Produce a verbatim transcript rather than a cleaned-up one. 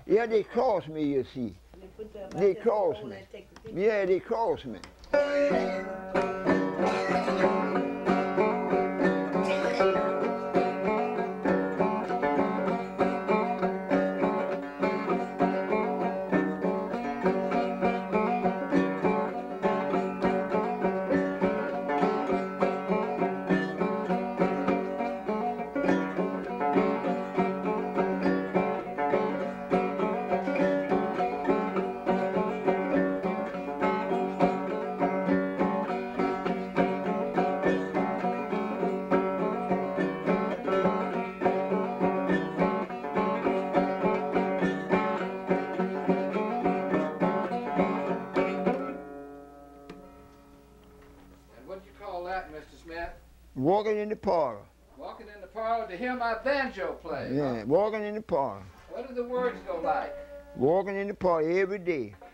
Yeah, they crossed me, you see. They, put the, They crossed me. The Yeah, they crossed me. Walking in the parlor. Walking in the parlor to hear my banjo play. Yeah, huh? walking in the parlor. What do the words go like? Walking in the parlor every day.